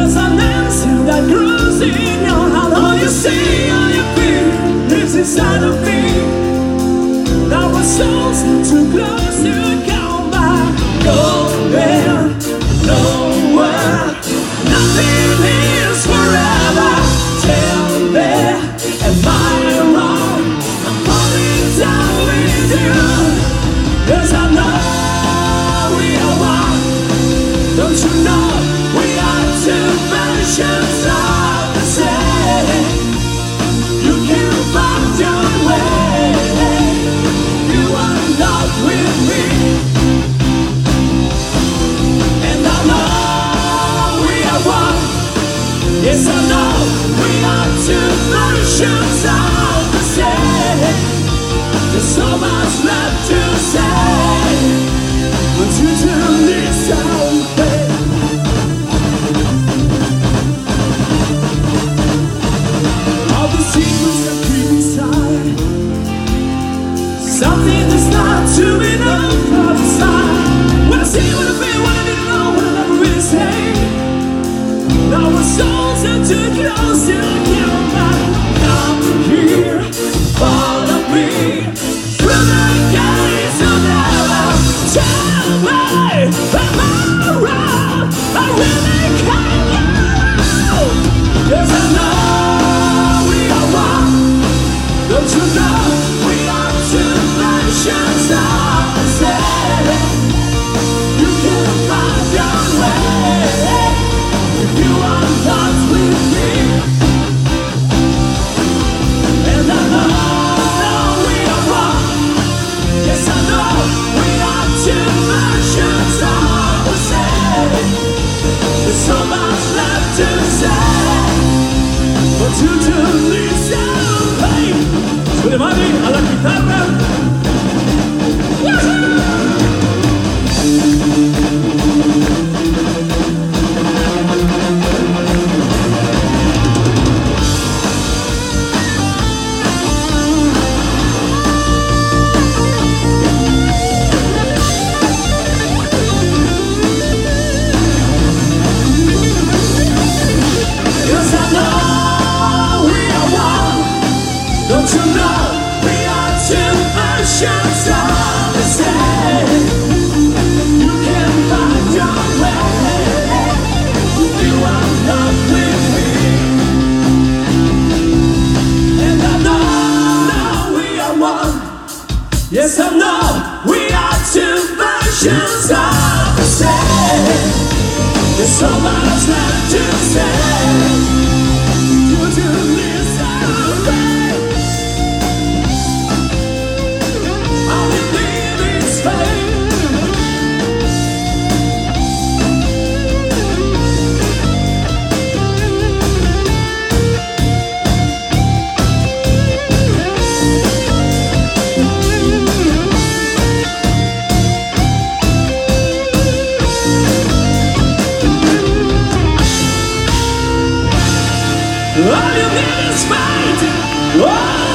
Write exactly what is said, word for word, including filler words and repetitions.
There's an answer that grows in your heart. All you see, all you feel is inside of me. Now our souls are too close to come back. Nowhere, nowhere, nothing is forever. Tell me, am I wrong? I'm falling down with you. 'Cause I know we are one. Don't you know we are two versions of the same? You can find your way. You are not with me. And I know we are one. Yes, I know we are two versions of the same. There's so much left to say, but you do listen, babe. All the secrets that keep inside, something that's not too enough for the side. When I see what I feel, when I didn't know what I never really say. Now our souls are too close to come back. Come here, follow me through the gates of heaven. Tell me, am I wrong? I really can't know. 'Cause I know we are one. Don't you know we are two versions of the same? You can find your way if you are not with me. And I know, know we are one. Yes, I know we are two versions of the same. There's so much left to say, but you do listen, babe. Con le mani alla chitarra. Yes, I know we are one. Don't you know we are two versions of the same? You can find your way. You are not with me. And I know, know we are one. Yes, I know we are two versions of the same. There's so much left to say. Would you listen, babe? All we need is faith. All you need is faith. Oh.